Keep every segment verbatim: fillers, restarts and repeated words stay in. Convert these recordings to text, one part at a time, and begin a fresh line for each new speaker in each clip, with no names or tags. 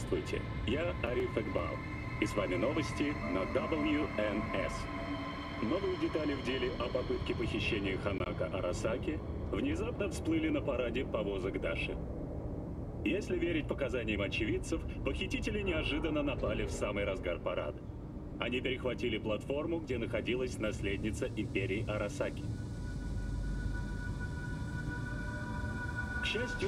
Здравствуйте, я Ариф Экбал, и с вами новости на дабл ю эн эс. Новые детали в деле о попытке похищения Ханако Арасаки внезапно всплыли на параде повозок Даши. Если верить показаниям очевидцев, похитители неожиданно напали в самый разгар парада. Они перехватили платформу, где находилась наследница империи Арасаки. К счастью...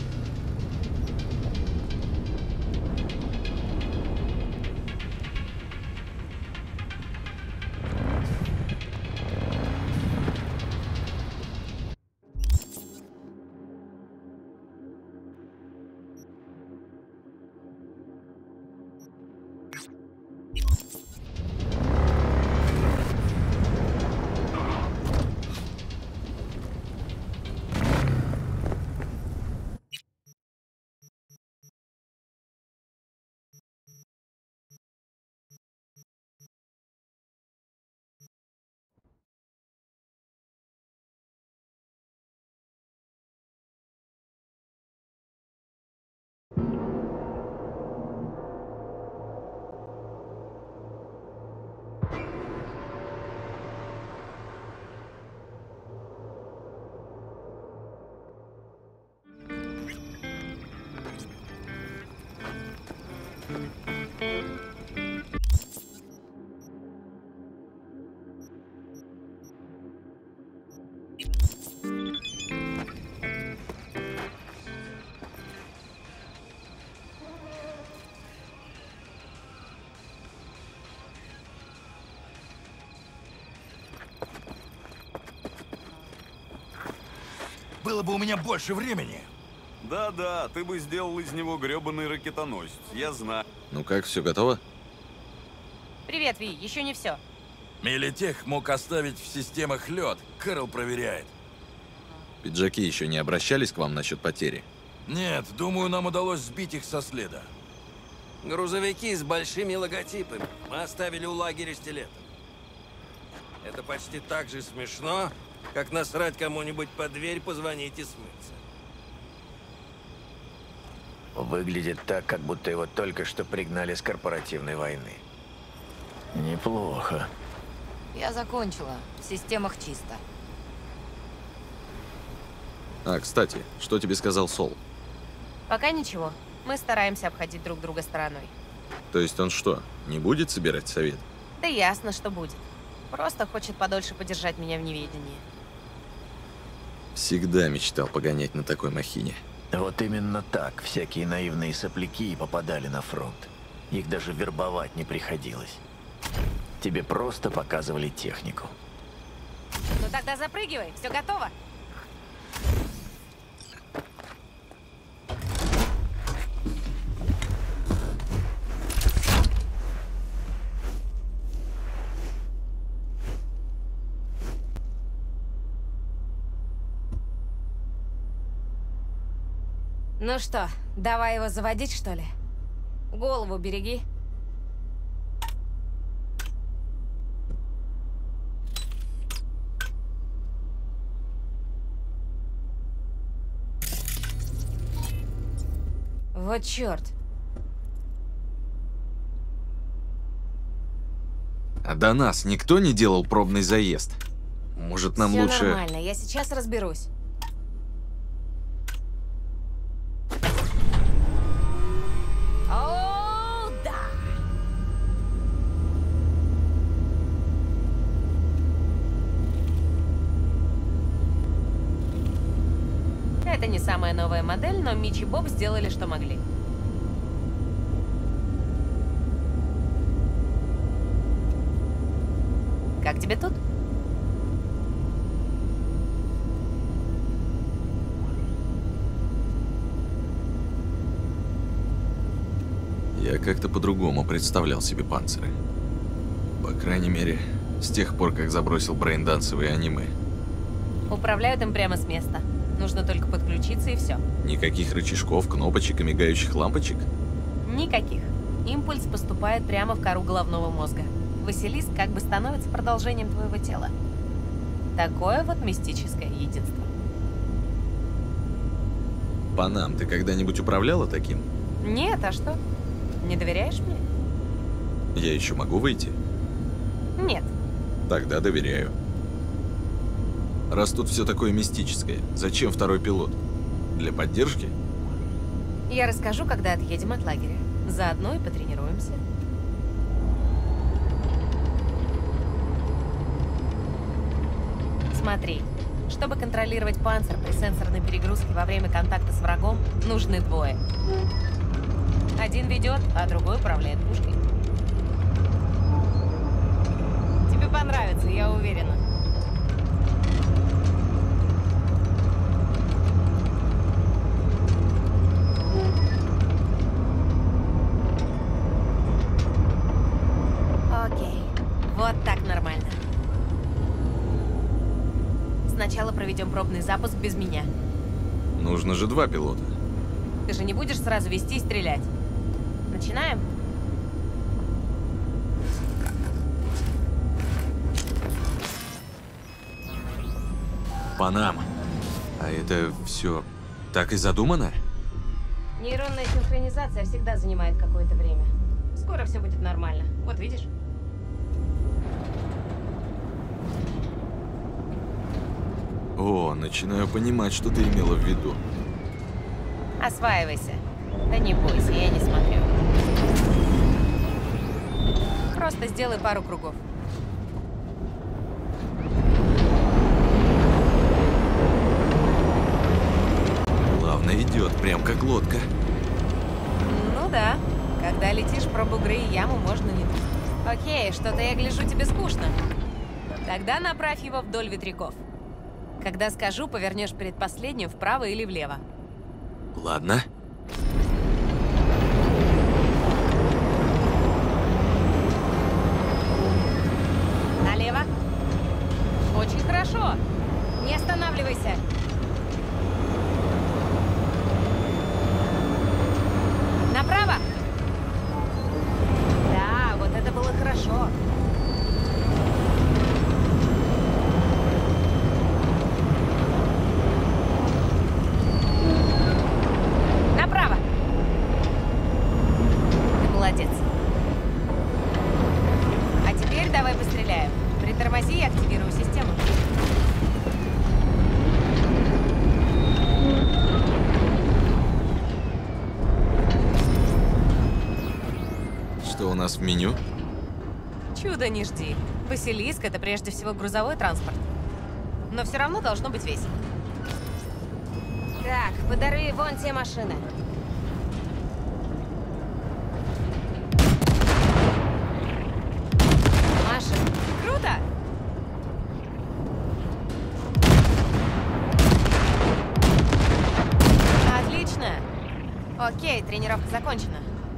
Было бы у меня больше времени.
Да-да, ты бы сделал из него грёбаный ракетоносец, я знаю.
Ну как, все готово?
Привет, Ви, еще не все.
Мелитех мог оставить в системах лед. Кэрол проверяет.
Пиджаки еще не обращались к вам насчет потери?
Нет, думаю, нам удалось сбить их со следа.
Грузовики с большими логотипами. Мы оставили у лагеря стилетов. Это почти так же смешно, как насрать кому-нибудь под дверь, позвонить и смыться.
Выглядит так, как будто его только что пригнали с корпоративной войны. Неплохо.
Я закончила. В системах чисто.
А, кстати, что тебе сказал Сол?
Пока ничего. Мы стараемся обходить друг друга стороной.
То есть он что, не будет собирать совет?
Да ясно, что будет. Просто хочет подольше подержать меня в неведении.
Всегда мечтал погонять на такой махине.
Вот именно так всякие наивные сопляки и попадали на фронт. Их даже вербовать не приходилось. Тебе просто показывали технику.
Ну тогда запрыгивай, все готово. Ну что, давай его заводить, что ли? Голову береги. Вот черт.
А до нас никто не делал пробный заезд? Может, нам
Всё
лучше...
нормально, я сейчас разберусь. О, да! Это не самая новая модель, но Мич и Боб сделали, что могли. Как тебе тут?
Я как-то по-другому представлял себе панциры. По крайней мере, с тех пор, как забросил брейндансовые аниме.
Управляют им прямо с места. Нужно только подключиться и все.
Никаких рычажков, кнопочек и мигающих лампочек?
Никаких. Импульс поступает прямо в кору головного мозга. Василиск как бы становится продолжением твоего тела. Такое вот мистическое единство.
Панам, ты когда-нибудь управляла таким?
Нет, а что? Не доверяешь мне?
Я еще могу выйти?
Нет.
Тогда доверяю. Раз тут все такое мистическое, зачем второй пилот? Для поддержки?
Я расскажу, когда отъедем от лагеря. Заодно и потренируемся. Смотри, чтобы контролировать панцирь при сенсорной перегрузке во время контакта с врагом, нужны двое. Один ведет, а другой управляет пушкой. Тебе понравится, я уверена. Окей, вот так нормально. Сначала проведем пробный запуск без меня.
Нужно же два пилота.
Ты же не будешь сразу вести и стрелять. Начинаем?
Панам. А это все так и задумано?
Нейронная синхронизация всегда занимает какое-то время. Скоро все будет нормально. Вот видишь?
О, начинаю понимать, что ты имела в виду.
Осваивайся. Да не бойся, я не смотрю. Просто сделай пару кругов.
Плавно идет, прям как лодка.
Ну да. Когда летишь про бугры и яму, можно не думать. Окей, что-то я гляжу, тебе скучно. Тогда направь его вдоль ветряков. Когда скажу, повернешь перед последним вправо или влево.
Ладно.
Налево. Очень хорошо. Не останавливайся. Направо. Да, вот это было хорошо. Направо. Ты молодец. А теперь давай постреляем. Притормози и активируй систему.
Что у нас в меню?
Чудо не жди. Василиск — это прежде всего грузовой транспорт. Но все равно должно быть весело. Так, подари вон те машины. Маша, круто! Отлично! Окей, тренировка закончена.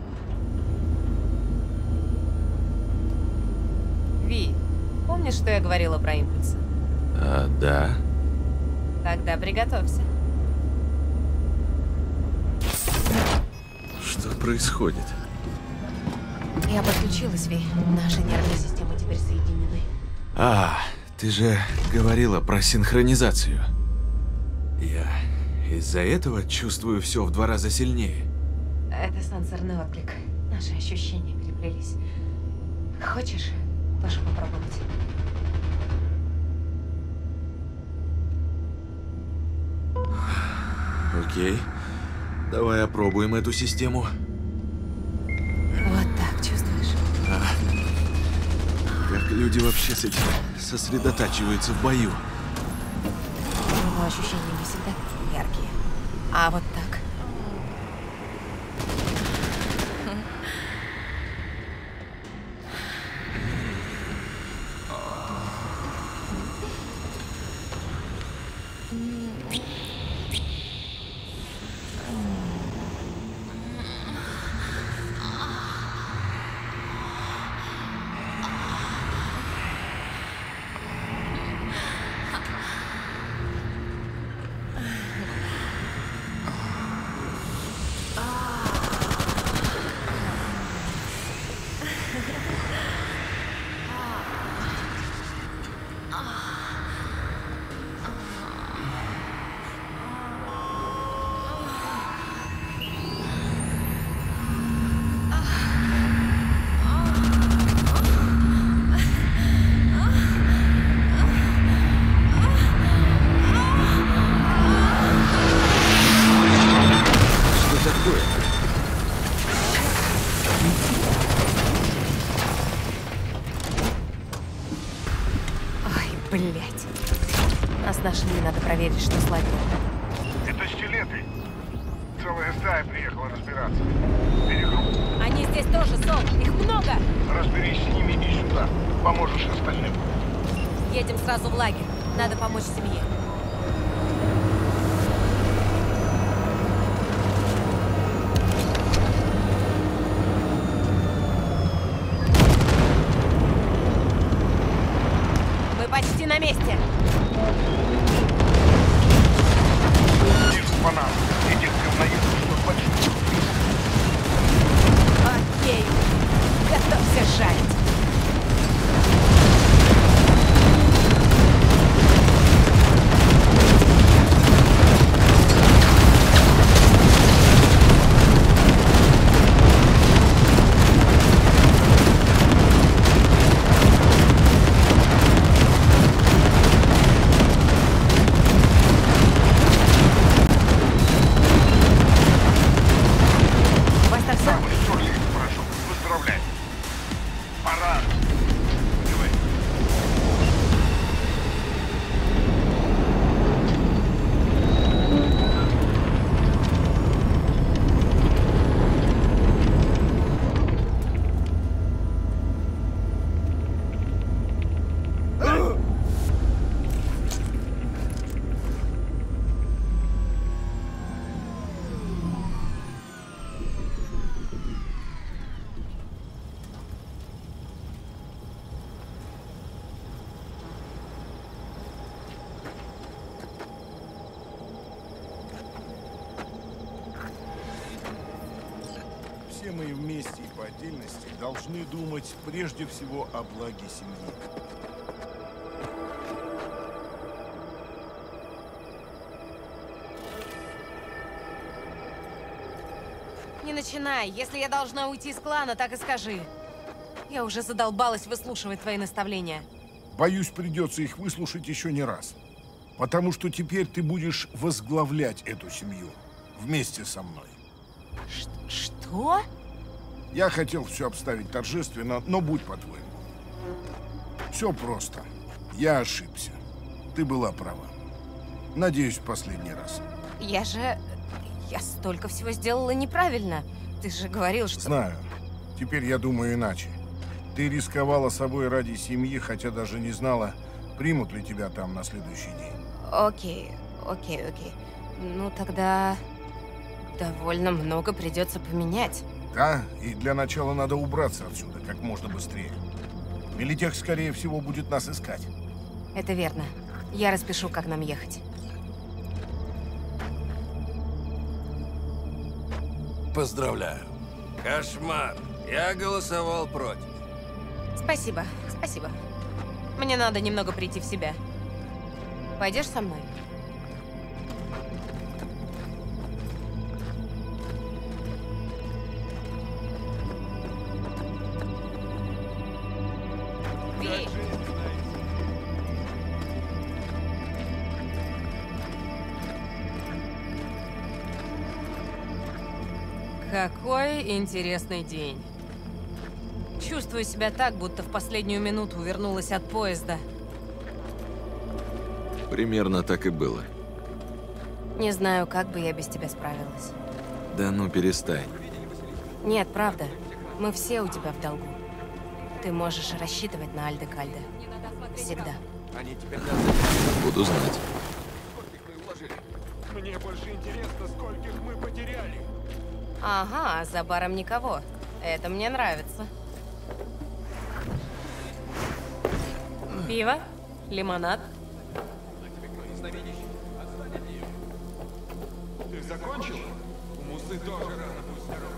Ви, помнишь, что я говорила про импульсы?
А, да.
Тогда приготовься.
Что происходит?
Я подключилась, Ви. Наши нервные системы теперь соединены.
А, ты же говорила про синхронизацию. Я из-за этого чувствую все в два раза сильнее.
Это сенсорный отклик. Наши ощущения переплелись. Хочешь тоже попробовать?
Окей. Давай опробуем эту систему.
Вот так, чувствуешь?
А, как люди вообще с этим сосредотачиваются в бою?
Но ощущения не всегда такие яркие. А вот так. Блять. Нас нашли, надо проверить, что с лагерем.
Это стилеты. Целая стая приехала разбираться. Перегрупп.
Они здесь тоже, Сол. Их много.
Разберись с ними и сюда. Поможешь остальным.
Едем сразу в лагерь. Надо помочь семье. Мы почти на месте.
Вижу по нам. Этих говноедов что большой.
Окей. Готовься жарить.
Самый сорли порошок. Поздравляю. Пора. Давай.
Все мы вместе и по отдельности должны думать прежде всего о благе семьи.
Не начинай. Если я должна уйти из клана, так и скажи. Я уже задолбалась выслушивать твои наставления.
Боюсь, придется их выслушать еще не раз. Потому что теперь ты будешь возглавлять эту семью вместе со мной.
Ш- что?
Я хотел все обставить торжественно, но будь по-твоему. Все просто. Я ошибся. Ты была права. Надеюсь, в последний раз.
Я же... Я столько всего сделала неправильно. Ты же говорил, что...
Знаю. Теперь я думаю иначе. Ты рисковала собой ради семьи, хотя даже не знала, примут ли тебя там на следующий день.
Окей, окей, окей. Ну тогда... довольно много придется поменять.
Да, и для начала надо убраться отсюда как можно быстрее. Мелитех, скорее всего, будет нас искать.
Это верно. Я распишу, как нам ехать.
Поздравляю. Кошмар. Я голосовал против.
Спасибо, спасибо. Мне надо немного прийти в себя. Пойдешь со мной? Ви! Какой интересный день. Чувствую себя так, будто в последнюю минуту увернулась от поезда.
Примерно так и было.
Не знаю, как бы я без тебя справилась.
Да ну перестань.
Нет, правда. Мы все у тебя в долгу. Ты можешь рассчитывать на Альдекальде. Всегда.
Буду знать.
Мне больше интересно, скольких мы потеряли.
Ага, за баром никого. Это мне нравится. Пиво? Лимонад?
Ты закончил? У Мусы тоже рано, будь здоров.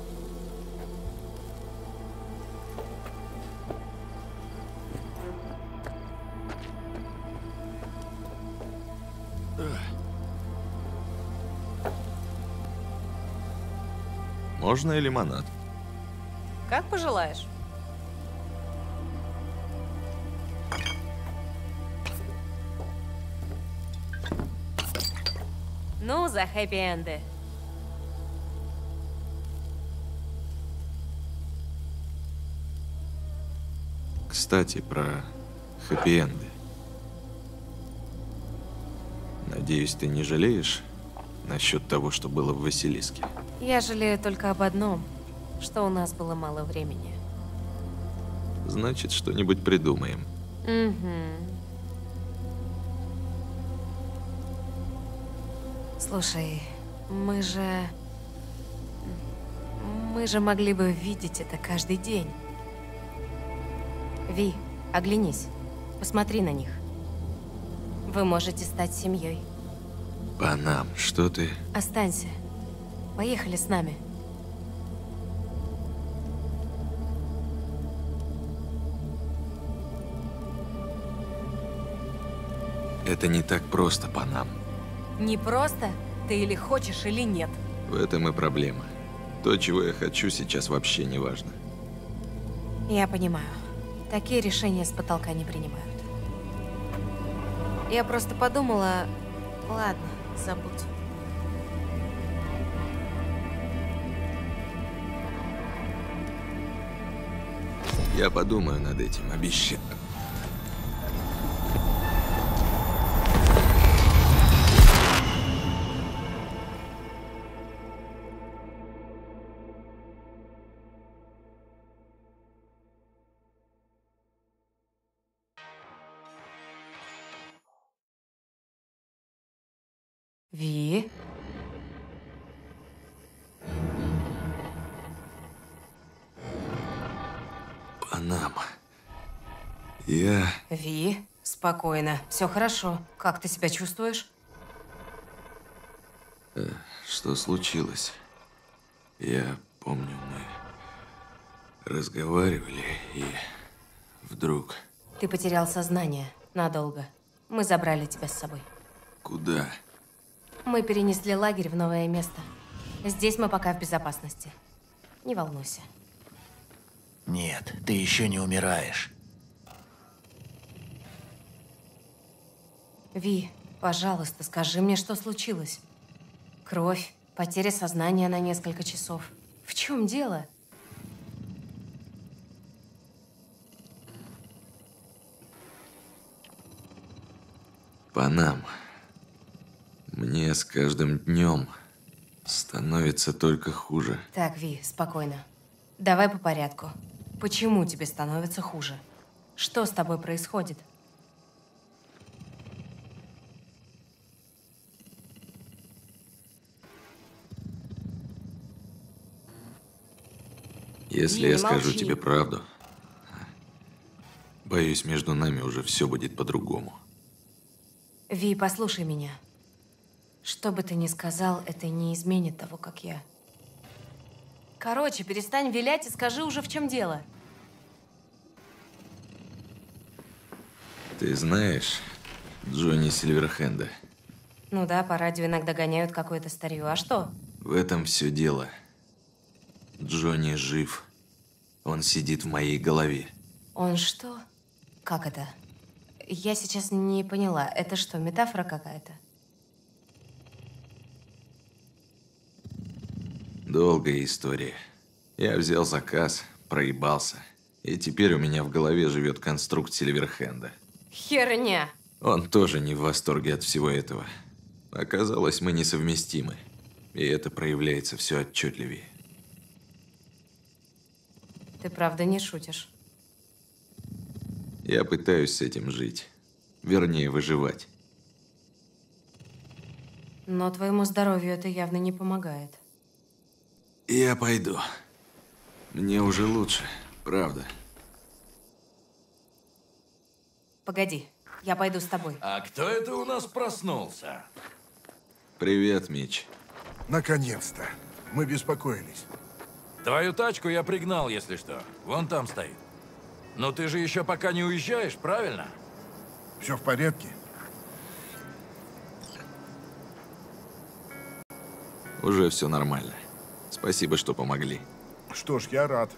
Можно и лимонад.
Как пожелаешь. Ну, за хэппи-энды.
Кстати, про хэппи-энды. Надеюсь, ты не жалеешь насчет того, что было в Василиске?
Я жалею только об одном, что у нас было мало времени.
Значит, что-нибудь придумаем.
Угу. Слушай, мы же... Мы же могли бы видеть это каждый день. Ви, оглянись. Посмотри на них. Вы можете стать семьей.
Панам, что ты?
Останься. Поехали с нами.
Это не так просто, Панам.
Не просто? Ты или хочешь, или нет.
В этом и проблема. То, чего я хочу, сейчас вообще не важно.
Я понимаю. Такие решения с потолка не принимают. Я просто подумала... Ладно, забудь.
Я подумаю над этим, обещаю.
Ви?
Панам. Я...
Ви? Спокойно. Все хорошо. Как ты себя чувствуешь?
Э, что случилось? Я помню, мы разговаривали, и вдруг...
Ты потерял сознание. Надолго. Мы забрали тебя с собой.
Куда?
Мы перенесли лагерь в новое место. Здесь мы пока в безопасности. Не волнуйся.
Нет, ты еще не умираешь.
Ви, пожалуйста, скажи мне, что случилось. Кровь, потеря сознания на несколько часов. В чем дело?
Панам. Мне с каждым днем становится только хуже.
Так, Ви, спокойно. Давай по порядку. Почему тебе становится хуже? Что с тобой происходит?
Если
Ви,
я скажу
молчи.
тебе правду, боюсь, между нами уже все будет по-другому.
Ви, послушай меня. Что бы ты ни сказал, это не изменит того, как я. Короче, перестань вилять и скажи уже, в чем дело.
Ты знаешь Джонни Сильверхенда?
Ну да, по радио иногда гоняют какое-то старье. А что?
В этом все дело. Джонни жив. Он сидит в моей голове.
Он что? Как это? Я сейчас не поняла. Это что, метафора какая-то?
Долгая история. Я взял заказ, проебался. И теперь у меня в голове живет конструкт Сильверхенда.
Херня!
Он тоже не в восторге от всего этого. Оказалось, мы несовместимы. И это проявляется все отчетливее.
Ты правда не шутишь?
Я пытаюсь с этим жить. Вернее, выживать.
Но твоему здоровью это явно не помогает.
Я пойду. Мне уже лучше, правда.
Погоди, я пойду с тобой.
А кто это у нас проснулся?
Привет, Мич.
Наконец-то. Мы беспокоились.
Твою тачку я пригнал, если что. Вон там стоит. Но ты же еще пока не уезжаешь, правильно?
Все в порядке?
Уже все нормально. Спасибо, что помогли.
Что ж, я рад.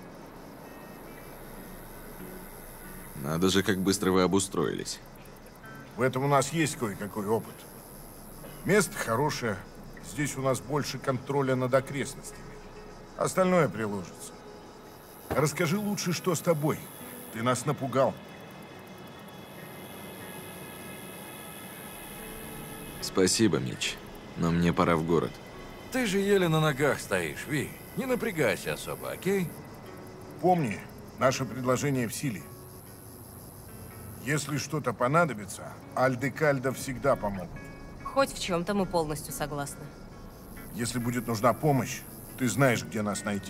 Надо же, как быстро вы обустроились.
В этом у нас есть кое-какой опыт. Место хорошее. Здесь у нас больше контроля над окрестностями. Остальное приложится. Расскажи лучше, что с тобой. Ты нас напугал.
Спасибо, Мич, но мне пора в город.
Ты же еле на ногах стоишь, Ви. Не напрягайся особо, окей?
Помни, наше предложение в силе. Если что-то понадобится, Альдекальдо всегда помогут.
Хоть в чем-то мы полностью согласны.
Если будет нужна помощь, ты знаешь, где нас найти.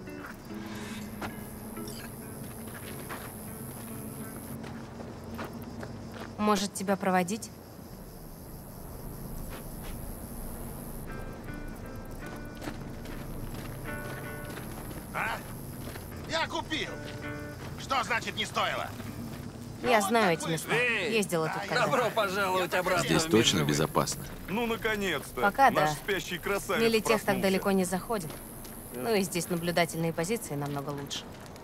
Может, тебя проводить?
А? Я купил! Что значит не стоило?
Я знаю эти места. Ездила тут когда-то.
Добро пожаловать обратно.
Здесь
в мир
точно
живых.
безопасно.
Ну, наконец-то.
Пока
Наш
да.
спящий красавец
Милитех так
проснулся.
далеко не заходит. Ну и здесь наблюдательные позиции намного лучше.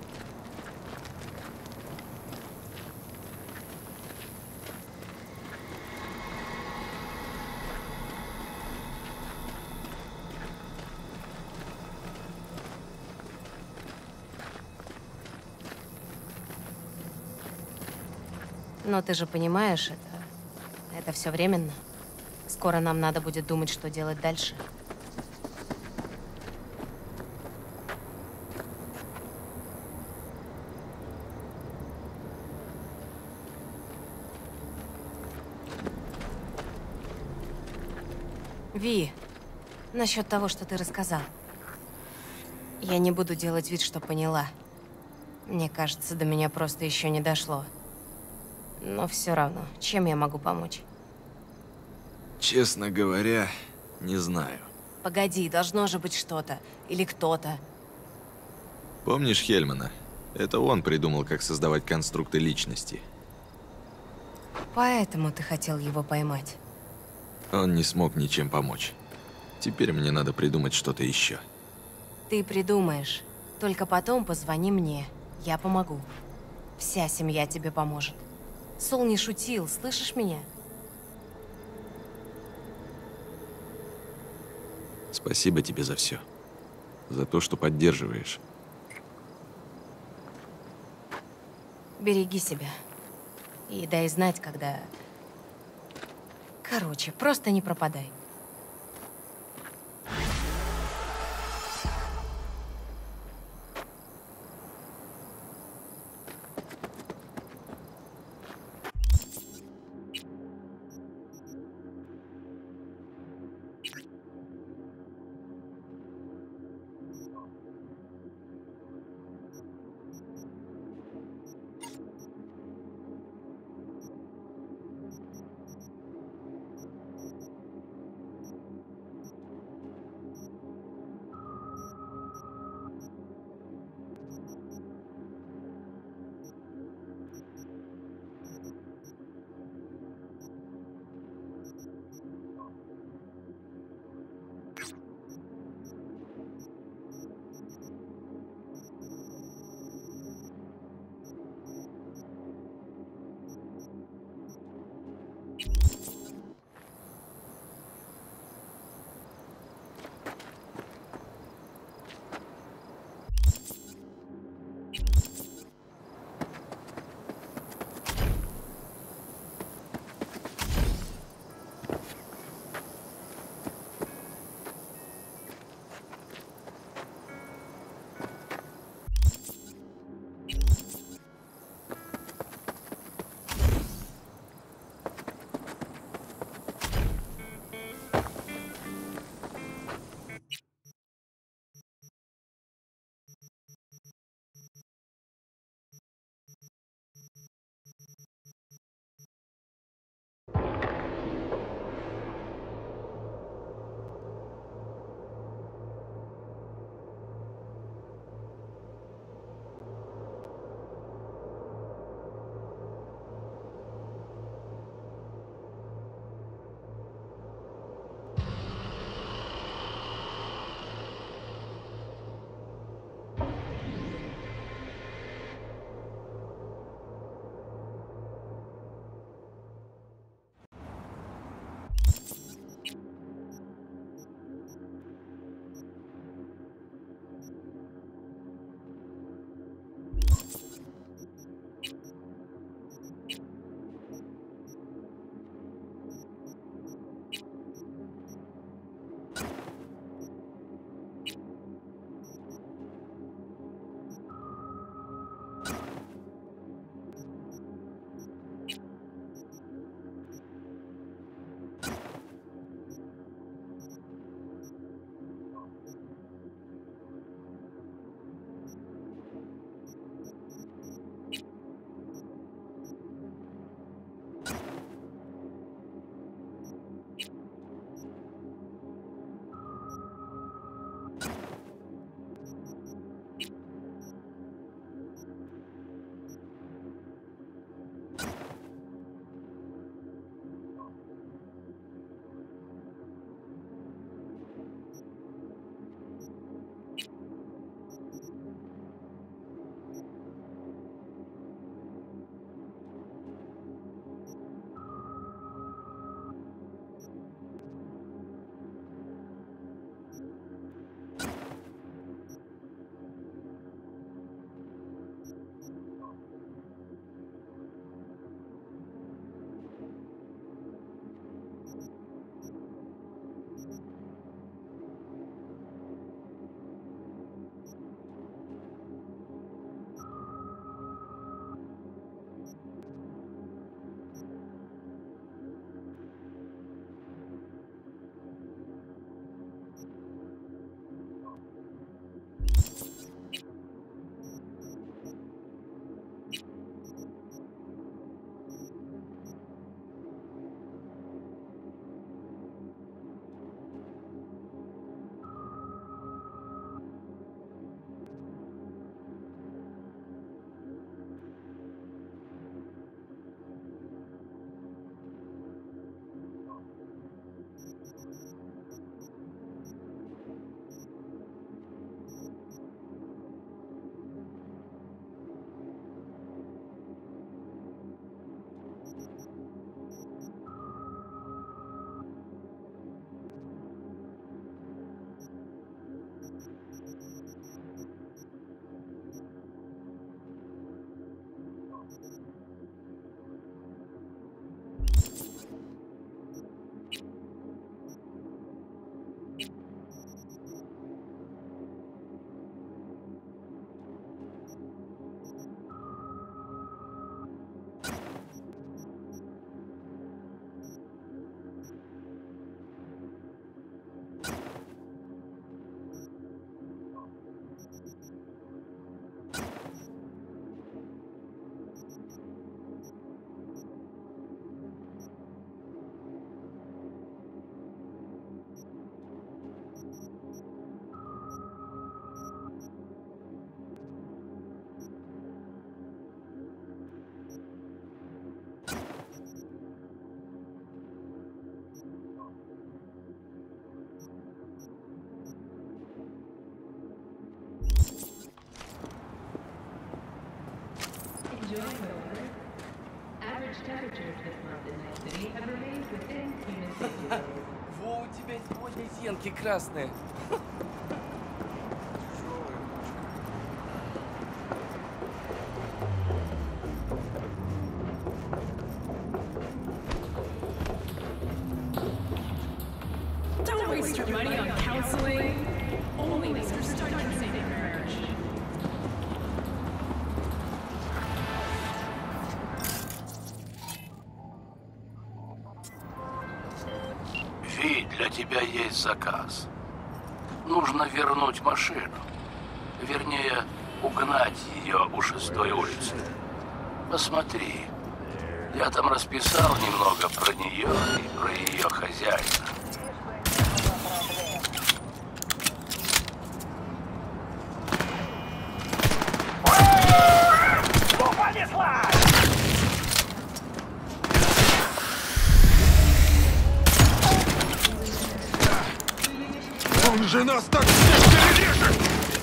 Но ты же понимаешь, это... это все временно. Скоро нам надо будет думать, что делать дальше. Ви, насчет того, что ты рассказал. Я не буду делать вид, что поняла. Мне кажется, до меня просто еще не дошло. Но все равно, чем я могу помочь?
Честно говоря, не знаю.
Погоди, должно же быть что-то. Или кто-то.
Помнишь Хельмана? Это он придумал, как создавать конструкты личности.
Поэтому ты хотел его поймать.
Он не смог ничем помочь. Теперь мне надо придумать что-то еще.
Ты придумаешь. Только потом позвони мне. Я помогу. Вся семья тебе поможет. Сол не шутил, слышишь меня?
Спасибо тебе за все. За то, что поддерживаешь.
Береги себя. И дай знать, когда... Короче, просто не пропадай.
Во, у тебя сегодня зенки красные.
Don't waste your money on counseling. Only Mister Stark can save your marriage.
Ви, для тебя есть заказ. Нужно вернуть машину. Вернее, угнать ее у шестой улицы. Посмотри. Я там расписал немного про нее и про ее хозяина.
Он же нас так всех перережет!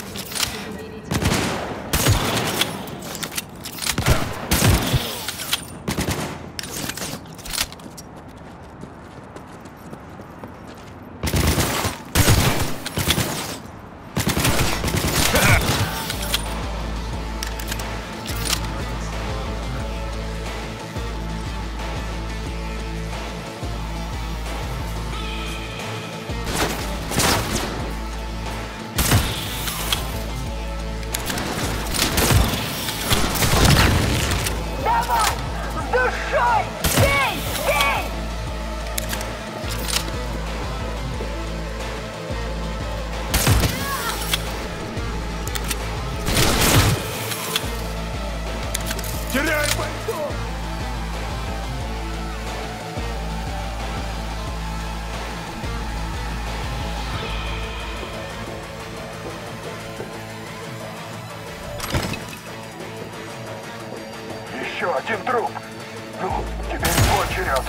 Теряй пальто! Еще один труп. Ну, теперь твой черед.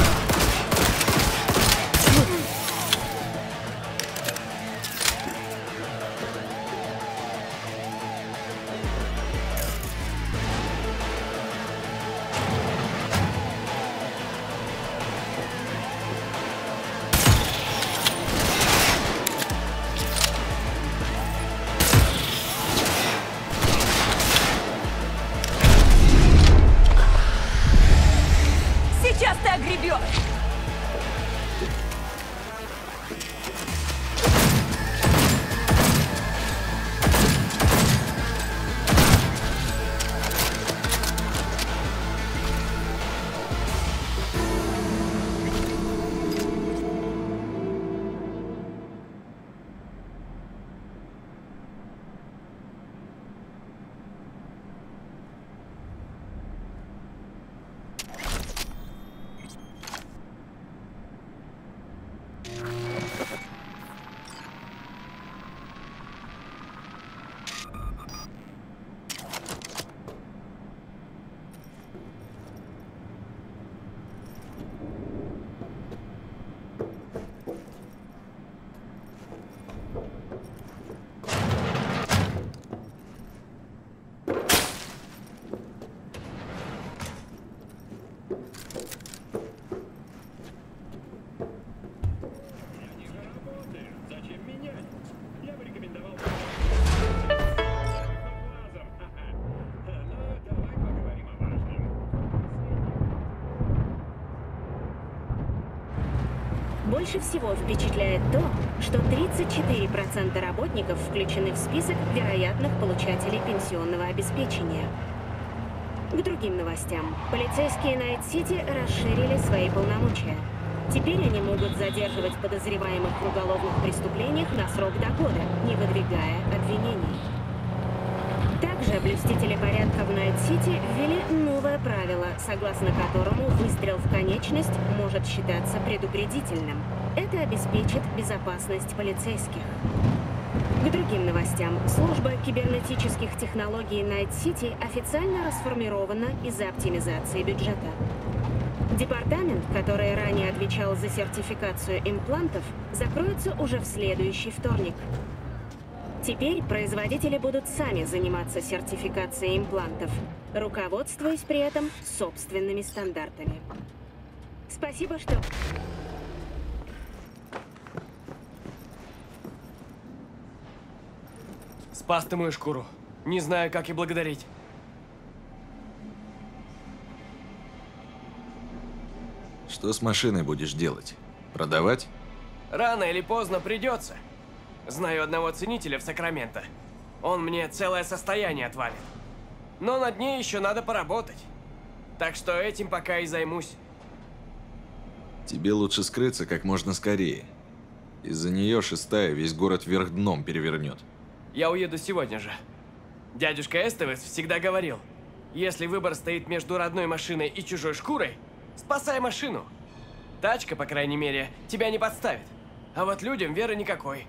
Сейчас ты огребешь!
Больше всего впечатляет то, что тридцать четыре процента работников включены в список вероятных получателей пенсионного обеспечения. К другим новостям. Полицейские Найт-Сити расширили свои полномочия. Теперь они могут задерживать подозреваемых в уголовных преступлениях на срок до года, не выдвигая обвинений. Также блюстители порядка в Найт-Сити ввели новое правило, согласно которому выстрел в конечность может считаться предупредительным. Это обеспечит безопасность полицейских. К другим новостям. Служба кибернетических технологий Найт-Сити официально расформирована из-за оптимизации бюджета. Департамент, который ранее отвечал за сертификацию имплантов, закроется уже в следующий вторник. Теперь производители будут сами заниматься сертификацией имплантов, руководствуясь при этом собственными стандартами. Спасибо, что...
Спас ты мою шкуру. Не знаю, как и благодарить.
Что с машиной будешь делать? Продавать?
Рано или поздно придется. Знаю одного ценителя в Сакраменто. Он мне целое состояние отвалит. Но над ней еще надо поработать. Так что этим пока и займусь.
Тебе лучше скрыться как можно скорее. Из-за нее шестая весь город вверх дном перевернет.
Я уеду сегодня же. Дядюшка Эстевес всегда говорил, если выбор стоит между родной машиной и чужой шкурой, спасай машину. Тачка, по крайней мере, тебя не подставит. А вот людям веры никакой.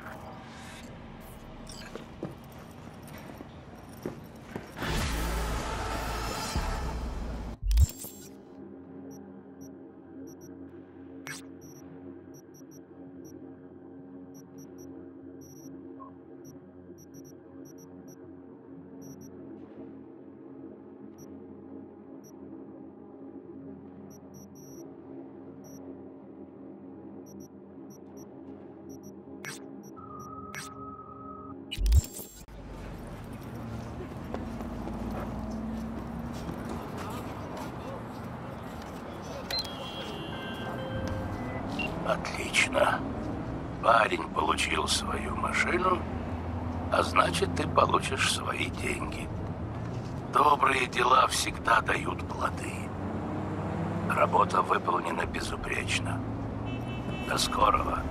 Отлично. Парень получил свою машину, а значит, ты получишь свои деньги. Добрые дела всегда дают плоды. Работа выполнена безупречно. До скорого.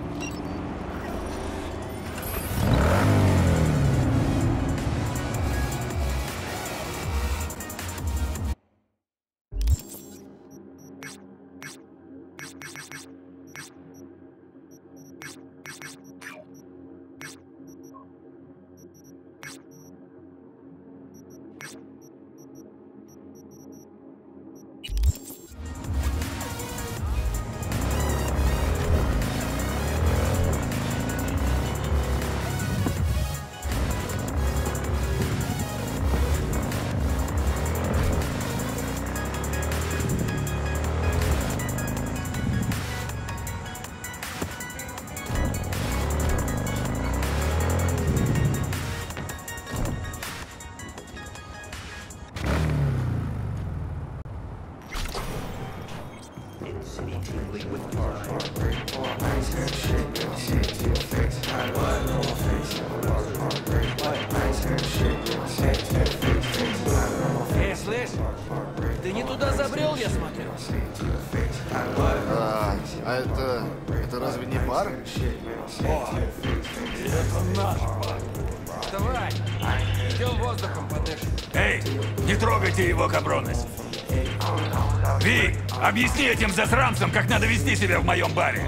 Эй, слышь, ты не туда забрел, я смотрю.
А, а это... это разве не бар?
О, это наш бар. Давай, идем воздухом подышим.
Эй, не трогайте его, кабронес. Ви, объясни этим засранцам, как надо вести себя в моем баре.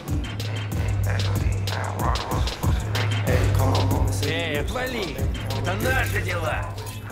Эй, отвали! Это наши дела!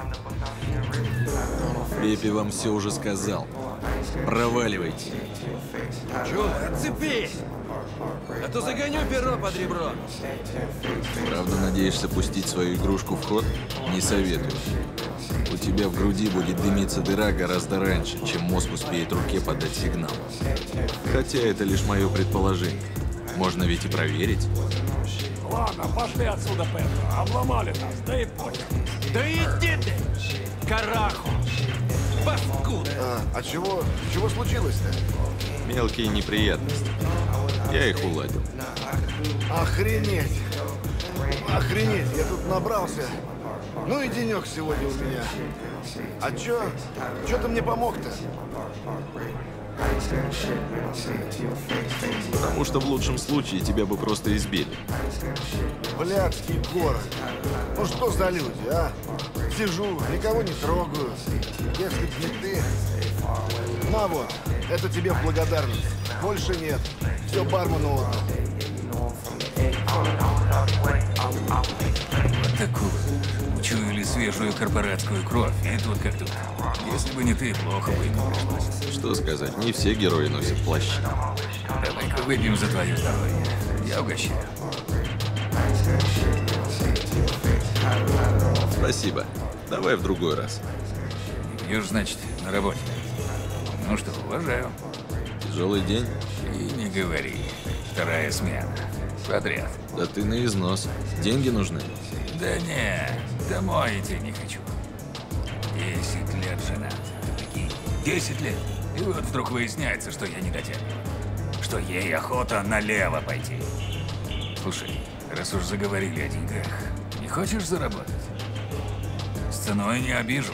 Пепе вам все уже сказал. Проваливайте.
Чё, отцепись! А то загоню перо под ребро.
Правда, надеешься пустить свою игрушку в ход? Не советую. У тебя в груди будет дымиться дыра гораздо раньше, чем мозг успеет руке подать сигнал. Хотя это лишь мое предположение. Можно ведь и проверить.
Ладно, пошли отсюда, Петро. Обломали нас, да и похер.
Да иди ты! Караху! Паскуда!
А, а чего... чего случилось-то?
Мелкие неприятности. Я их уладил.
Охренеть! Охренеть, я тут набрался. Ну и денек сегодня у меня. А чё? Чё ты мне помог-то?
Потому что в лучшем случае тебя бы просто избили.
Блядский город. Ну что за люди, а? Сижу, никого не трогаю. Если б не ты... На вот, это тебе в благодарность. Больше нет. Все бармену отдал.
Вот такую. Учуяли свежую корпоратскую кровь, и тут как тут. Если бы не ты, плохо бы ему пришлось.
Что сказать, не все герои носят плащи.
Давай-ка выпьем за твое здоровье. Я угощаю.
Спасибо. Давай в другой раз.
Пьешь, значит, на работе. Ну что, уважаю.
Тяжелый день?
И не говори. Вторая смена. Подряд.
Да ты на износ. Деньги нужны?
Да не, домой идти не хочу. Десять лет женат. Такие, десять лет. И вот вдруг выясняется, что я не дотягиваю. Что ей охота налево пойти. Слушай, раз уж заговорили о деньгах, не хочешь заработать? С ценой не обижу.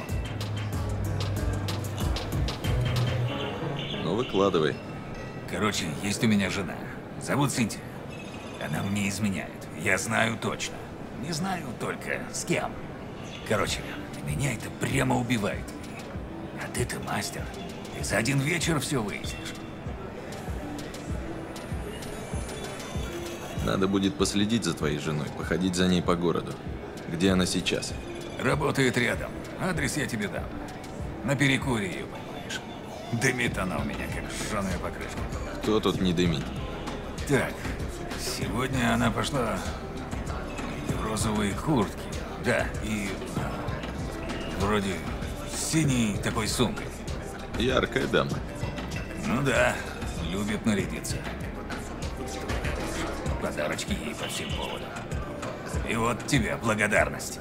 Ну, выкладывай.
Короче, есть у меня жена. Зовут Синтия. Она мне изменяет. Я знаю точно. Не знаю только с кем. Короче, меня это прямо убивает. А ты-то мастер. Ты за один вечер все выяснишь.
Надо будет последить за твоей женой, походить за ней по городу. Где она сейчас?
Работает рядом. Адрес я тебе дам. На перекуре ее поймаешь. Дымит она у меня, как жженая покрышка.
Кто тут не дымит?
Так, сегодня она пошла в розовые куртки. Да, и вроде с синей такой сумкой.
Яркая дама.
Ну да, любит нарядиться. Подарочки ей по всем поводам. И вот тебе благодарность.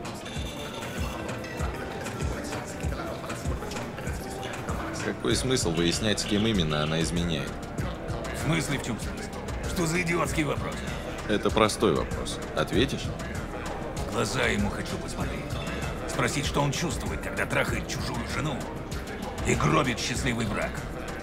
Какой смысл выяснять, с кем именно она изменяет?
В смысле, в чем смысл? Что за идиотский вопрос?
Это простой вопрос. Ответишь?
В глаза ему хочу посмотреть. Спросить, что он чувствует, когда трахает чужую жену и гробит счастливый брак.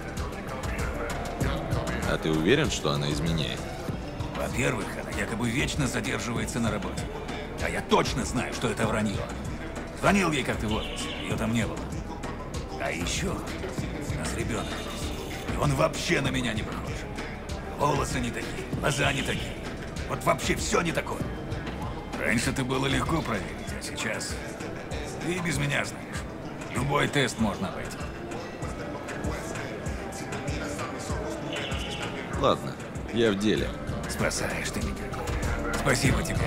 А ты уверен, что она изменяет?
Во-первых, она якобы вечно задерживается на работе. А я точно знаю, что это вранье. Звонил ей как-то в офис, ее там не было. А еще у нас ребенок. И он вообще на меня не похож. Волосы не такие, глаза не такие. Вот вообще все не такое. Раньше-то было легко проверить, а сейчас ты и без меня знаешь. Любой тест можно обойти.
Ладно, я в деле.
Спасаешь ты меня. Спасибо тебе.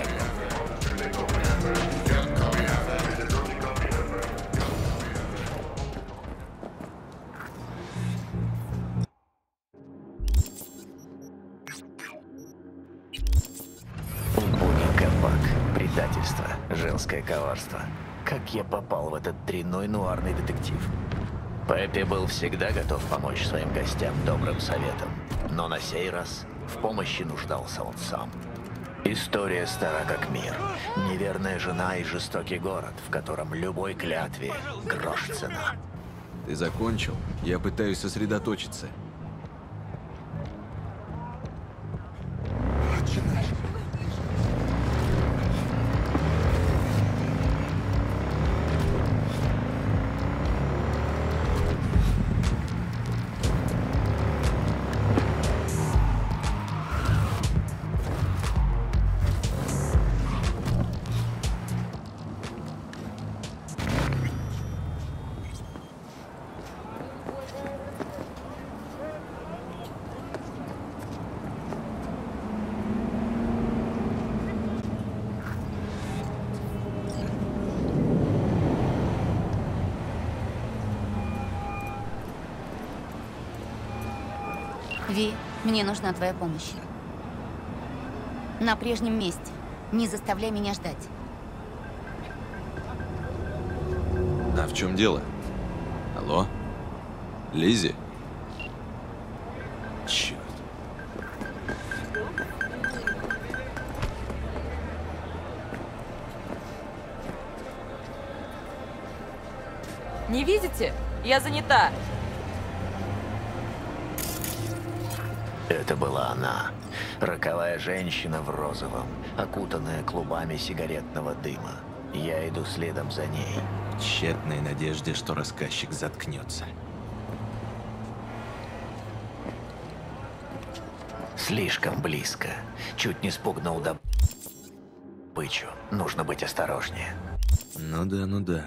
Убогий кабак, предательство, женское коварство. Как я попал в этот дрянной нуарный детектив? Пеппи был всегда готов помочь своим гостям добрым советом, но на сей раз в помощи нуждался он сам. История стара как мир. Неверная жена и жестокий город, в котором любой клятве грош цена.
Ты закончил? Я пытаюсь сосредоточиться.
Ви, мне нужна твоя помощь. На прежнем месте. Не заставляй меня ждать.
А в чем дело? Алло? Лиззи? Черт.
Не видите? Я занята.
Это была она. Роковая женщина в розовом, окутанная клубами сигаретного дыма. Я иду следом за ней.
В тщетной надежде, что рассказчик заткнется.
Слишком близко. Чуть не спугнул добычу. Нужно быть осторожнее.
Ну да, ну да.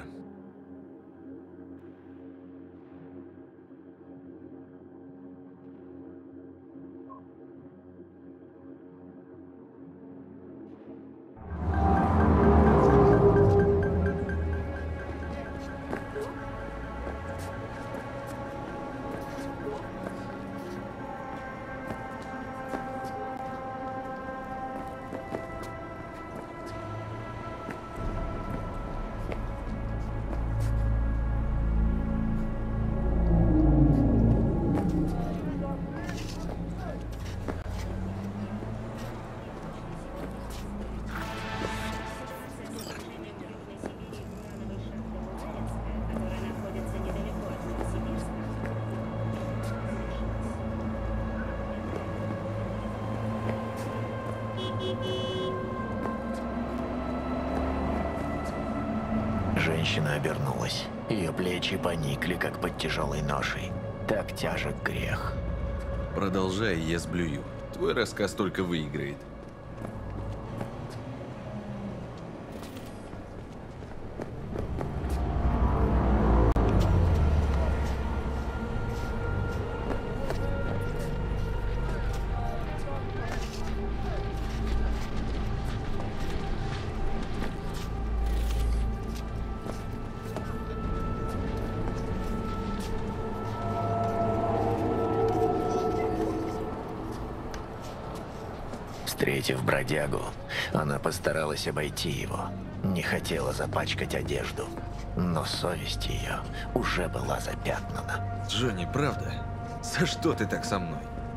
Женщина обернулась. Ее плечи поникли, как под тяжелой ношей. Так тяжек грех.
Продолжай, я сблюю. Твой рассказ только выиграет.
Встретив бродягу, она постаралась обойти его. Не хотела запачкать одежду. Но совесть ее уже была запятнана.
Джонни, правда? За что ты так со мной?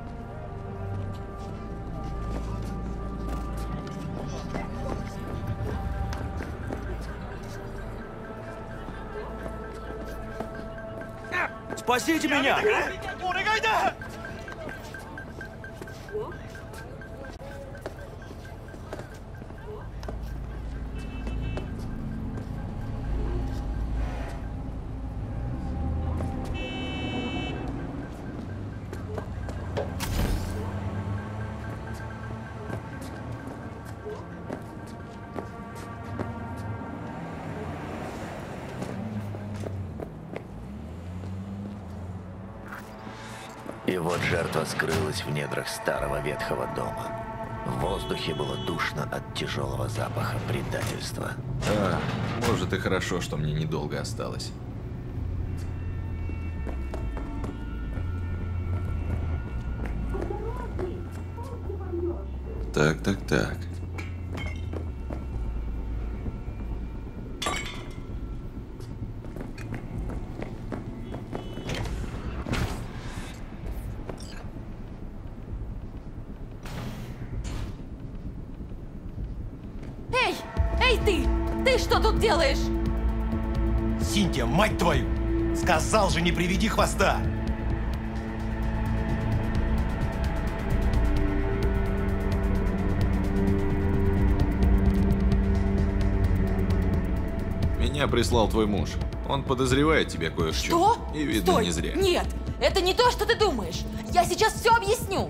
Спасите меня!
И вот жертва скрылась в недрах старого ветхого дома. В воздухе было душно от тяжелого запаха предательства.
А, может и хорошо, что мне недолго осталось. Так, так, так.
Эй! Эй, ты! Ты что тут делаешь?
Синтия, мать твою! Сказал же, не приведи хвоста!
Меня прислал твой муж. Он подозревает тебя кое в чем.
Что?
И видно,
Стой!
не зря.
Нет! Это не то, что ты думаешь! Я сейчас все объясню!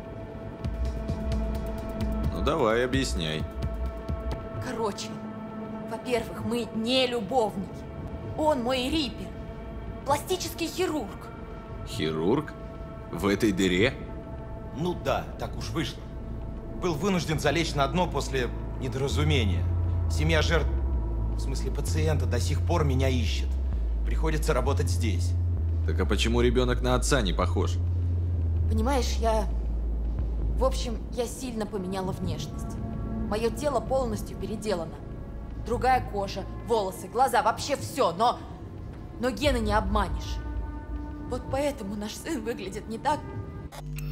Ну давай, объясняй.
Короче, во-первых, мы не любовники. Он мой рипер. Пластический хирург.
Хирург? В этой дыре?
Ну да, так уж вышло. Был вынужден залечь на дно после недоразумения. Семья жертв, в смысле пациента, до сих пор меня ищет. Приходится работать здесь.
Так а почему ребенок на отца не похож?
Понимаешь, я... В общем, я сильно поменяла внешность. Мое тело полностью переделано. Другая кожа, волосы, глаза, вообще все, но... Но гены не обманешь. Вот поэтому наш сын выглядит не так,